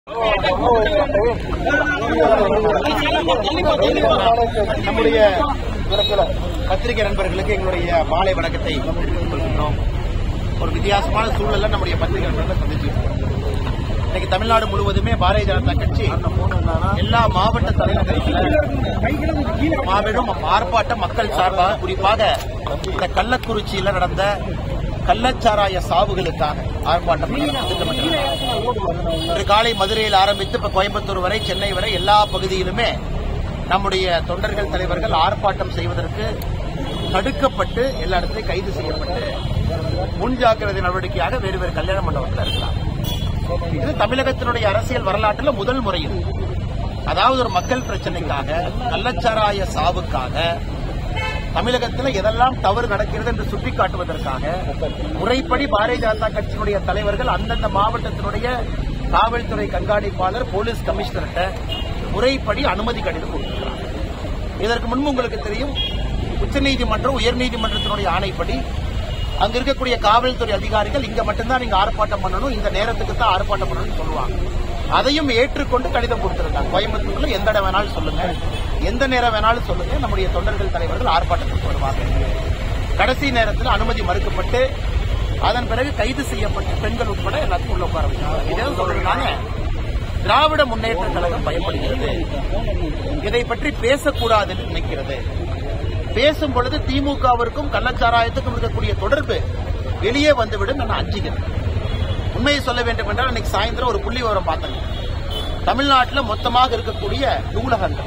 நம்முடைய பத்திரிகை நண்பர்களுக்கு எங்களுடைய மாலை வணக்கத்தை கொள்கின்றோம். ஒரு வித்தியாசமான சூழல்ல நம்முடைய பத்திரிகை நண்பர்களை சந்திச்சிருக்கோம். இன்னைக்கு தமிழ்நாடு முழுவதுமே பாரதிய ஜனதா கட்சி எல்லா மாவட்ட தலைநகரத்தில் மாபெரும் ஆர்ப்பாட்டம் மக்கள் சார்பாக, குறிப்பாக இந்த கள்ளக்குறிச்சியில் நடந்த கள்ளச்சாராய சாவுகளுக்காக ஆர்ப்பாட்டம் இன்று காலை மதுரையில் ஆரம்பித்து இப்ப கோயம்புத்தூர் வரை, சென்னை வரை எல்லா பகுதியிலுமே நம்முடைய தொண்டர்கள் தலைவர்கள் ஆர்ப்பாட்டம் செய்வதற்கு தடுக்கப்பட்டு எல்லா இடத்திலும் கைது செய்யப்பட்டு முன்ஜாக்கிரதை நடவடிக்கையாக வேறு வேறு கல்யாண மண்டபத்தில் இருக்கலாம். இது தமிழகத்தினுடைய அரசியல் வரலாற்றில் முதல் முறையில், அதாவது ஒரு மக்கள் பிரச்சனைக்காக, கள்ளச்சாராய சாவுக்காக தமிழகத்தில் எதெல்லாம் தவறு நடக்கிறது என்று சுட்டிக்காட்டுவதற்காக முறைப்படி பாரதிய ஜனதா கட்சியினுடைய தலைவர்கள் அந்தந்த மாவட்டத்தினுடைய காவல்துறை கண்காணிப்பாளர், போலீஸ் கமிஷனர்கிட்ட முறைப்படி அனுமதி கடிதம் கொடுத்திருக்கிறார். இதற்கு முன்பு உங்களுக்கு தெரியும், உச்சநீதிமன்றம், உயர்நீதிமன்றத்தினுடைய ஆணைப்படி அங்க இருக்கக்கூடிய காவல்துறை அதிகாரிகள் இங்க மட்டும்தான் நீங்க ஆர்ப்பாட்டம் பண்ணணும், இந்த நேரத்துக்கு தான் ஆர்ப்பாட்டம் பண்ணணும்னு சொல்லுவாங்க. அதையும் ஏற்றுக்கொண்டு கடிதம் கொடுத்திருக்காங்க. கோயம்புத்தூர்ல எந்த இடம் வேணாலும் சொல்லுங்க, எந்த நேரம் வேணாலும் சொல்லுங்க, நம்முடைய தொண்டர்கள் தலைவர்கள் ஆர்ப்பாட்டத்துக்கு வருவாங்க. கடைசி நேரத்தில் அனுமதி மறுக்கப்பட்டு அதன் பிறகு கைது செய்யப்பட்டு பெண்கள் உட்பட எல்லாத்தையும் உள்ள உட்கார வச்சாங்க. இதே சொல்றதுனால திராவிட முன்னேற்ற கழகம் பயப்படுகிறது, இதை பற்றி பேசக்கூடாது என்று நினைக்கிறது. பேசும் பொழுது திமுகவிற்கும் கள்ளச்சாராயத்துக்கும் இருக்கக்கூடிய தொடர்பு வெளியே வந்துவிடும் என அஞ்சுகிறது. உண்மையை சொல்ல வேண்டும் என்றால், இன்னைக்கு சாயந்தரம் ஒரு புள்ளி விவரம் பார்த்தேன். தமிழ்நாட்டில் மொத்தமாக இருக்கக்கூடிய நூலகங்கள்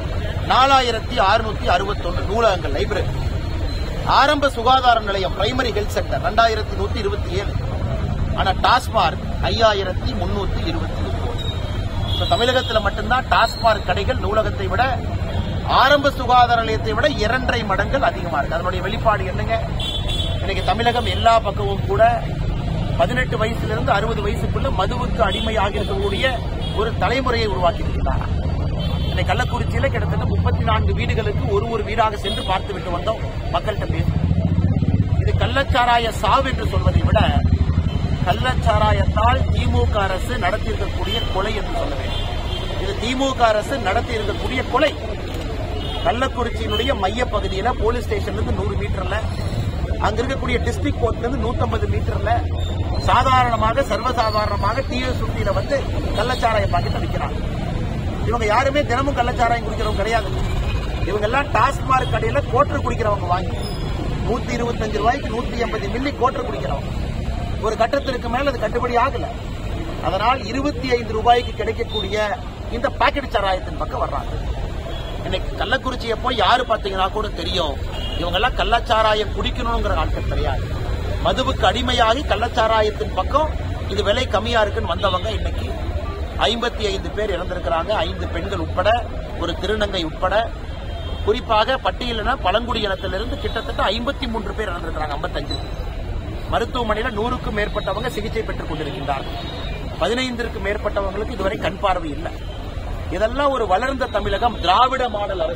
4661 நூலகங்கள், லைப்ரரி. ஆரம்ப சுகாதார நிலையம், பிரைமரி ஹெல்த் சென்டர் 2127. ஆனா டாஸ்மார்க் 5329. தமிழகத்தில் மட்டும்தான் டாஸ்மார்க் கடைகள் நூலகத்தை விட, ஆரம்ப சுகாதார நிலையத்தை விட 2.5 மடங்கு அதிகமா இருக்கு. அதனுடைய வெளிப்பாடு என்னங்க? இன்னைக்கு தமிழகம் எல்லா பக்கமும் கூட 18 வயசிலிருந்து 60 வயசுக்குள்ள மதுவுக்கு அடிமையாக இருக்கக்கூடிய ஒரு தலைமுறையை உருவாக்கி இருக்கிறார். இன்னைக்கு கள்ளக்குறிச்சியில கிட்டத்தட்ட 34 வீடுகளுக்கு ஒரு வீடாக சென்று பார்த்துவிட்டு வந்தோம். மக்கள்கிட்ட பேசும். இது கள்ளச்சாராய சாவு என்று சொல்வதை விட கள்ளச்சாராயத்தால் திமுக அரசு நடத்தியிருக்கக்கூடிய கொலை என்று சொல்ல வேண்டும். இது திமுக அரசு நடத்தியிருக்கக்கூடிய கொலை. கள்ளக்குறிச்சியினுடைய மைய பகுதியில் போலீஸ் ஸ்டேஷன்ல 100 மீட்டர்ல, அங்க இருக்கக்கூடிய டிஸ்ட்ரிக்ட் கோர்ட்ல இருந்து 150 மீட்டர்ல சாதாரணமாக, சர்வசாதாரணமாக டிஎஸ் சுட்டியில வந்து கள்ளச்சாராய பாக்கெட் விற்கிறாங்க. இவங்க யாருமே தினமும் கள்ளச்சாராயம் குடிக்கிறவங்க கிடையாது. இவங்க எல்லாம் டாஸ்மார்க் கடையில கோட்டர் குடிக்கிறவங்க, வாங்கி 125 ரூபாய்க்கு 180 மில்லி கோட்டர் குடிக்கிறவங்க. ஒரு கட்டத்திற்கு மேல அது கட்டுப்படி ஆகல. அதனால் 25 ரூபாய்க்கு கிடைக்கக்கூடிய இந்த பாக்கெட் சாராயத்தின் பக்கம் வர்றாங்க. இன்னைக்கு கள்ளக்குறிச்சியை போய் யாரு பாத்தீங்கன்னா கூட தெரியும், இவங்க எல்லாம் கள்ளச்சாராயம் குடிக்கணுங்கிற ஆட்கள் கிடையாது. மதுவுக்கு அடிமையாகி கள்ளச்சாராயத்தின் பக்கம் இது விலை கம்மியா இருக்குன்னு வந்தவங்க இன்னைக்கு 55 பேர் இறந்திருக்கிறாங்க. 5 பெண்கள் உட்பட, ஒரு திருநங்கை உட்பட. குறிப்பாக பட்டியலின பழங்குடி இனத்திலிருந்து கிட்டத்தட்ட 53 பேர் இறந்திருக்கிறாங்க. 55 மருத்துவமனையில் 100க்கும் மேற்பட்டவங்க சிகிச்சை பெற்றுக் கொண்டிருக்கின்றார்கள். 15க்கும் மேற்பட்டவங்களுக்கு இதுவரை கண் பார்வை இல்லை. இதெல்லாம் ஒரு வளர்ந்த தமிழகம், திராவிட மாடல் அரசு.